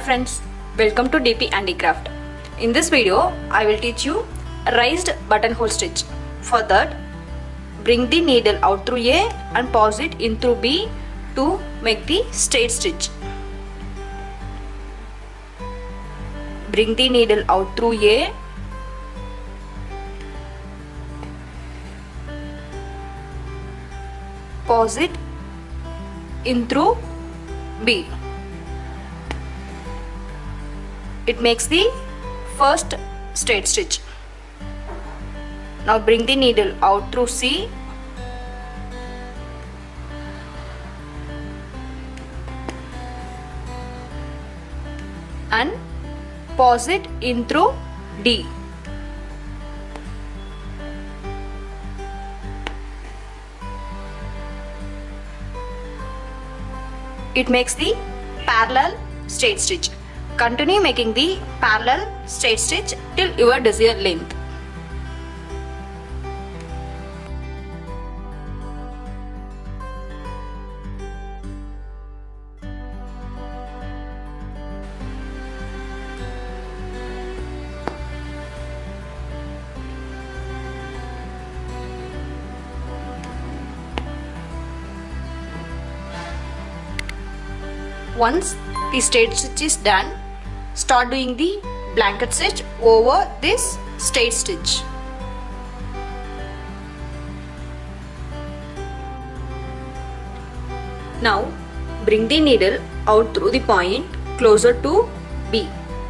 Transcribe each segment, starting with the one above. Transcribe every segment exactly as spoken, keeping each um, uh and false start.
friends, welcome to D P Handicraft. In this video, I will teach you a raised buttonhole stitch. For that, bring the needle out through A and pass it in through B to make the straight stitch. Bring the needle out through A, pass it in through B. It makes the first straight stitch. Now bring the needle out through C, and pass it in through D. It makes the parallel straight stitch. Continue making the parallel straight stitch till your desired length. Once the straight stitch is done, start doing the blanket stitch over this straight stitch. Now bring the needle out through the point closer to B.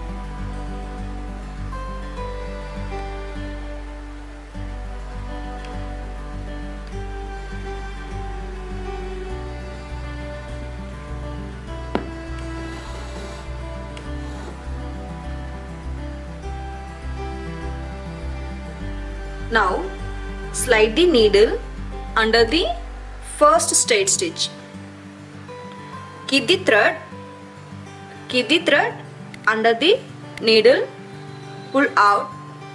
Now slide the needle under the first straight stitch. Keep the thread, keep the thread under the needle, pull out,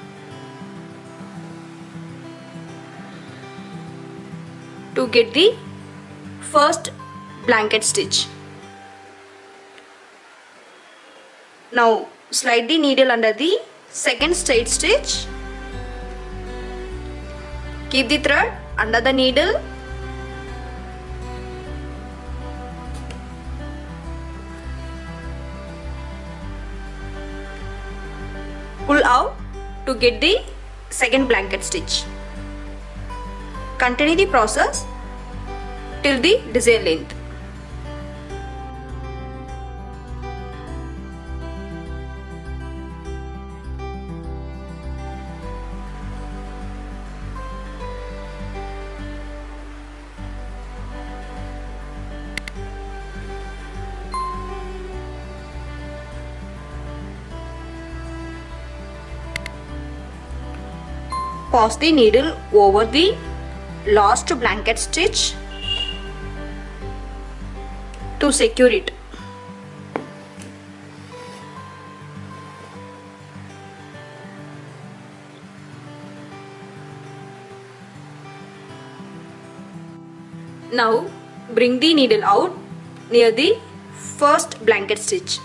to get the first blanket stitch. Now slide the needle under the second straight stitch. Keep the thread under the needle, pull out to get the second blanket stitch. Continue the process till the desired length. Pass the needle over the last blanket stitch to secure it. Now bring the needle out near the first blanket stitch.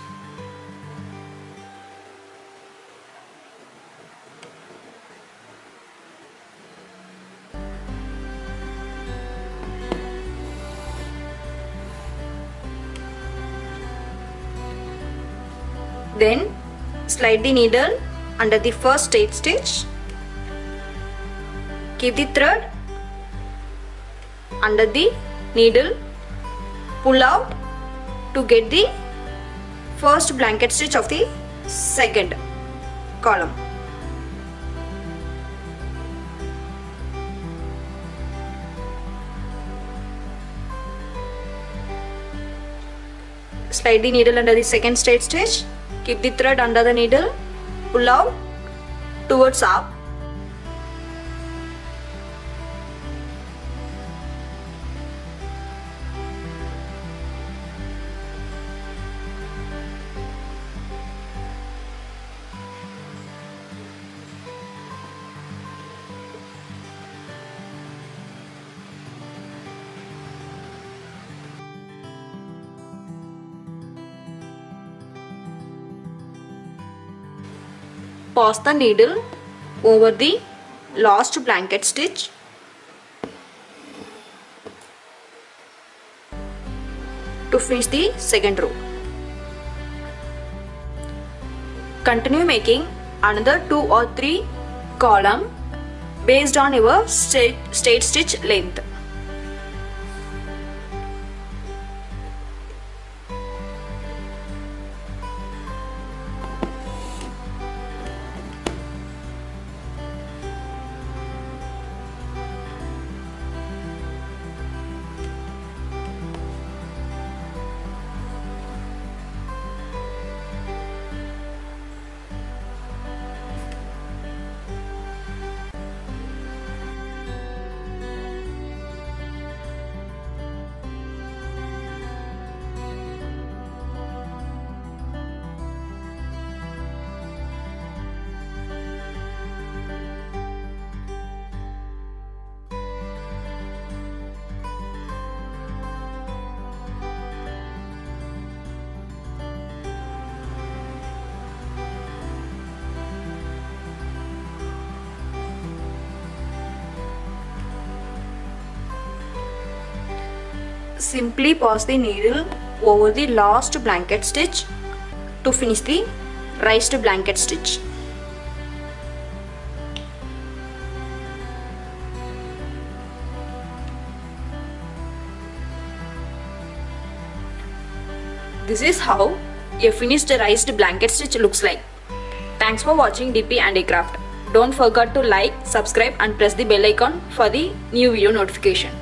Then slide the needle under the first straight stitch. Keep the thread under the needle, pull out to get the first blanket stitch of the second column. Slide the needle under the second straight stitch. Keep the thread under the needle, pull out towards up. pass the needle over the last blanket stitch to finish the second row. Continue making another two or three column based on your straight, straight stitch length. Simply pass the needle over the last blanket stitch to finish the raised blanket stitch. This is how a finished raised blanket stitch looks like. Thanks for watching D P Handicraft. Don't forget to like, subscribe and press the bell icon for the new video notification.